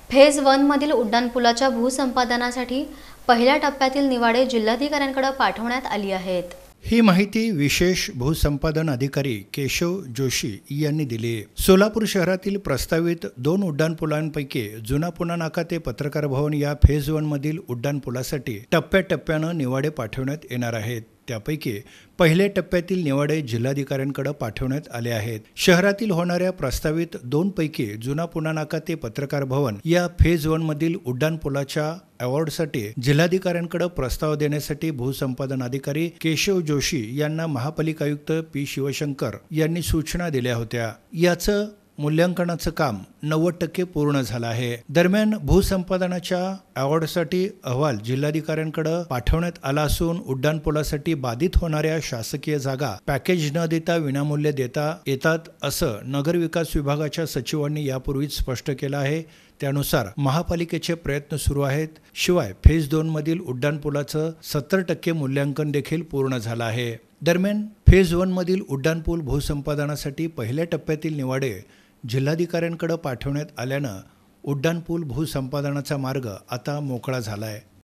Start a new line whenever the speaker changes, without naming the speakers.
Phase 1 मधील उड्डाणपुलाच्या भूसंपादनासाठी पहिल्या टप्प्यातील निवाडे जिल्हाधिकाऱ्यांकडे पाठवण्यात आली आहेत।
ही माहिती विशेष भूसंपादन अधिकारी केशव जोशी यांनी दिली। सोलापूर शहरातील प्रस्तावित 2 उड्डाणपुलांपैकी जुना पुणा नाका ते पत्रकार भवन या फेज 1 मधील उड्डाणपुलासाठी टप्प्याटप्प्याने निवाडे पाठवण्यात येणार आहेत। त्यापैकी पहिल्या टप्प्यातील निवाडे जिल्हाधिकाऱ्यांकडे पाठवण्यात आले आहेत। शहरातील होणाऱ्या प्रस्तावित 2 पैकी जुना पुणा नाका ते पत्रकार भवन या फेज 1 मधील उड्डाणपुलाच्या अवॉर्डसाठी जिल्हाधिकाऱ्यांकडे प्रस्ताव देण्यासाठी भूसंपादन अधिकारी केशव जोशी यांना महापालिका आयुक्त पी शिवशंकर यांनी सूचना दिल्या होत्या। याचं मूल्यांकनाचं काम 90% पूर्ण झालं आहे। दरम्यान भूसंपादनाच्या अवॉर्डसाठी अहवाल जिल्हाधिकाऱ्यांकडे पाठवण्यात आला असून उड्डाणपुलासाठी बाधित होणाऱ्या शासकीय जागा पॅकेज न देता विनामूल्य देता येतात असं नगरविकास विभागाच्या सचिवांनी यापूर्वीच स्पष्ट केलं आहे। त्यानुसार महापालिकेचे प्रयत्न सुरू आहेत। शिवाय फेज 2 मधील उड्डाणपुलाचं 70% मूल्यांकन देखील पूर्ण झालं आहे। दरम्यान फेज 1 मधील उड्डाणपूल भूसंपादनासाठी पहिल्या टप्प्यातील निवाडे जिल्हाधिकाऱ्यांकडे पाठवण्यात आल्यानं उड्डाणपूल भूसंपादनाचा मार्ग आता मोकळा झाला आहे।